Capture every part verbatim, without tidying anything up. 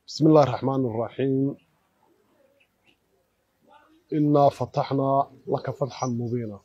بسم الله الرحمن الرحيم. إنا فتحنا لك فتحا مبينا.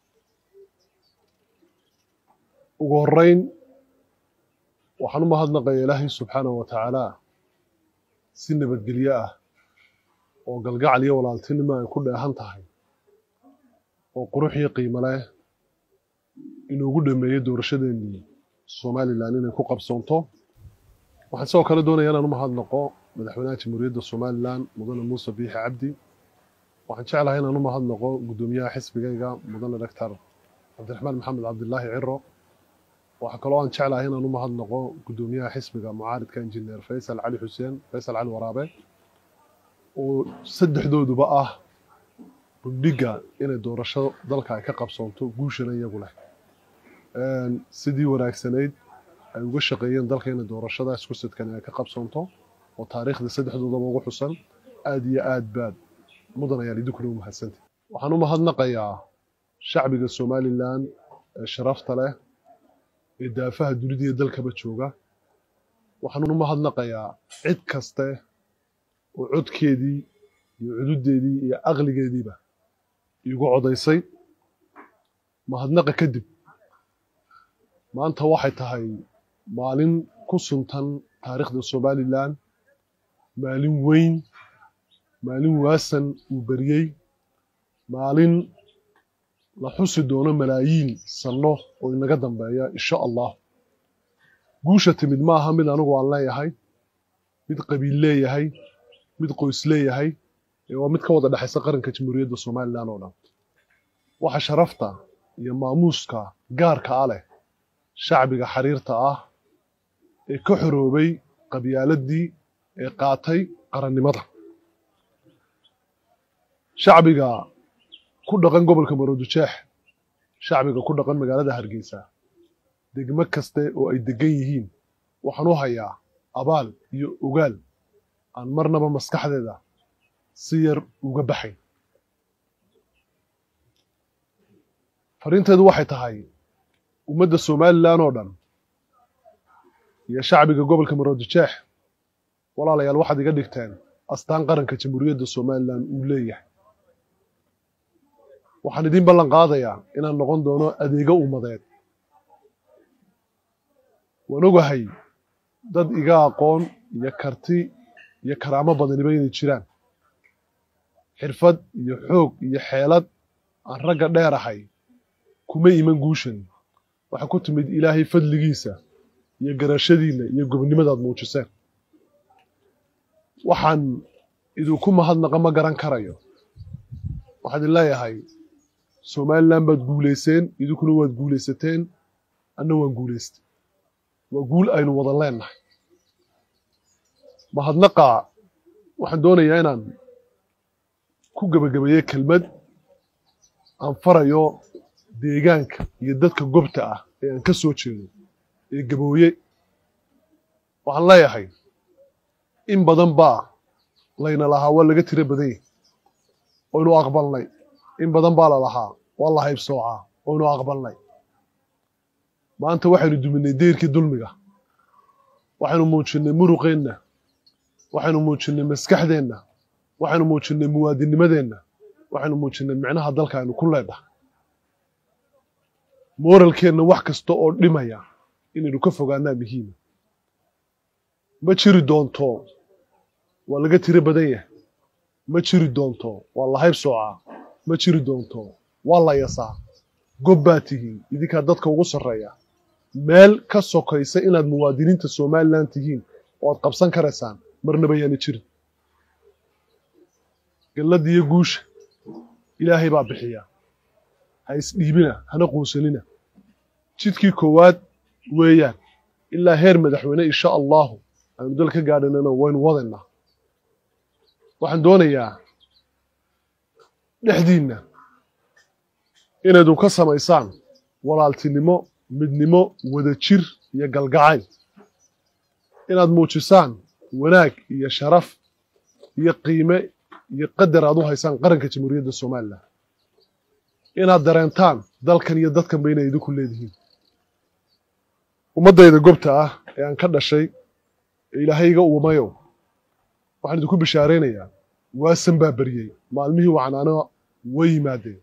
وقرين وحنو مهدنقى إلهي سبحانه وتعالى سنة بدقلياء وقلقع لي ولالتين ما يكون أهانتهي وقروحي قيمة له إنه قد ما يدو رشدين الصومالي لأننا يكون قبصونته waxaan soo kala doonayaa inaan u mahadnaqo madaxweynaha jamhuuriyadda Soomaaliland mudane Muuse Biixi Cabdi waxaan jeclahay inaan u mahadnaqo gudoomiyaha xisbigayga mudane Dr. Cabdiraxmaan Maxamed Cabdullaahi Ciro waxa kale oo aan jeclahay inaan u mahadnaqo gudoomiyaha xisbiga mucaaridka injineer Faysal Cali Xuseen Faysal Cali Waraabe oo saddexdooduba ah budhiga inay doorasho dalka ay ka qabsoonto guushana iyagu leh een sidii wanaagsaneyd ay uga shaqeeyeen dalka in doorashada isku sidkan ay ka qabsoonto oo taariikhda saddexdooda ugu xusan aad iyo aad baad mudan ayaa idinku u mahadsantahay waxaan u mahadnaqayaa shacbiga Soomaaliland ee sharafta leh ee daafaha dunida iyo dalkaba jooga waxaan u mahadnaqayaa cid kaste oo codkeedii iyo cududeedii iyo aqligeediiba igu codaysay mahadnaqa kadib maanta waxay tahay maalin ku suntan taariikhda Soomaaliland maalin weyn maalin waasan uu bariyay maalin la xusi doono malaayiin sano oo inaga dambeeya insha Allah guusha timid ma aha mid anigu aan leeyahay mid qabiil leeyahay mid qoys leeyahay ee waa mid ka wada dhaxaysa qaranka jamhuuriyadda Soomaaliland oo dhan waxa sharafta iyo maamuuska gaarka ah leh shacbiga xariirta ah ee ka xoroobay qabyaaladii ee qaatay qarannimada shacbiga ku dhaqan gobolka Maroodijeex shacbiga ku dhaqan magaalada Hargeysa degmo kaste oo ay degan yihiin waxaan u hayaa abaal iyo ogaal aan marnaba maskaxdeeda si yar uga baxay fariinteedu waxay tahay ummadda Soomaaliland oo dhan iyo shacbiga gobolka Maroodijeex walaalayaal waxaad iga dhigteen astaan qaranka jamhuuriyadda Soomaaliland uu leeyahay waxaan idin ballan qaadayaa inaan noqon doono adeega ummadeed waan ogahay dad iga aqoon iyo karti iyo karaamo badaniba inay jiraan xirfad iyo xoog iyo xeelad aan ragga dheerahay kuma iman guushan waxa ku timid Ilaahay fadligiisa iyo garashadiina iyo gobonimadaad muujiseen waxaan idinku mahadnaqa ma garan karayo waxaan leeyahay Soomaaliland baad guuleyseen idinkuna waad guuleysateen anna waan guuleystay waa guul aynu wada leenahay mahadnaqa waxaan doonayaa inaan ku gabagabeeyo kelmad aan farayo deegaanka iyo dadka gobta ah ee aan ka soo jeedo ee gabooye waxaan leeyahay in badan baa layna lahaa waa laga tiro badan yahay oynu aqbalnay in badan baa la lahaa waa la haybsoocaa oynu aqbalnay maanta waxaynu duminay deyrkii dulmiga waxaynu muujinay muruqeenna waxaynu muujinay maskaxdeenna waxaynu muujinay muwaadinimadeenna waxaynu muujinay micnaha dalka aynu ku leedahay moralkeenna wax kasta oo dhimaya inaynu ka fogaanaa muhiima ma jiri doonto waa laga tiro badan yahay ma jiri doonto waa la haybsoocaa ma jiri doonto waa la yasaa gob baa tihiin idinkaa dadka ugu sarreeya meel ka sokaysa inaad muwaadiniinta Soomaaliland tihiin oo aad qabsan karaysaan marnaba yaana jirin galladii iyo guusha Ilaahay baa bixiya ha isdhiibina hana quusanina jidkii koowaad weeyaan ilaa heer madaxweyne insha Allah aynu dalka gaadhanana waynu wadanaa waxaan doonayaa dhexdiina inaad ka samaysaan walaaltinimo midnimo wadajir iyo galgacayl inaad muujisaan wanaag iyo sharaf iyo qiime iyo qadar aad u haysaan qaranka jamhuuriyadda Soomaaliland inaad dareentaan dalkan iyo dadkan bayna idinku leedihiin ummadayda gobta ah ee aan ka dhashay ee Ilaahayga uumayo waxaan idinku bishaaraynayaa waasan baa baryey maalmihii wacnaana way yimaadeen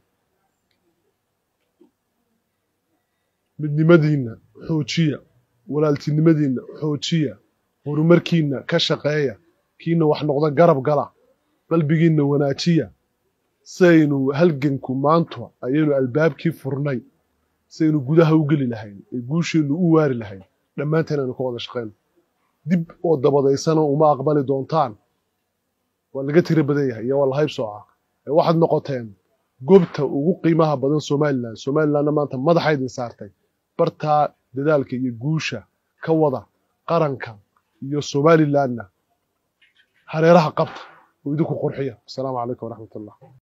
midnimadiinna xoojiya walaaltinimadiinna xoojiya horumarkiinna ka shaqeeya kiina wax noqda garab gala qalbigiinna wanaajiya saynu halganku maanta ayaynu albaabkii furnay saynu gudaha u geli lahayn ee guusheenu u waari lahayn dhammaanteen aynu ka wada shaqeyno dib oo dabadaysana uma aqbali doontaan waa laga tiro badan yahay iyo waa la hayb sooca ee waxaad noqoteen goobta ugu qiimaha badan Somaliland Somalilandna maanta madaxa idin saartay bartaa dadaalka iyo guusha ka wada qaranka iyo Somalilandna hareeraha qabta oo idinku qurxiya. Assalaamu calaykum waraxmatullaah.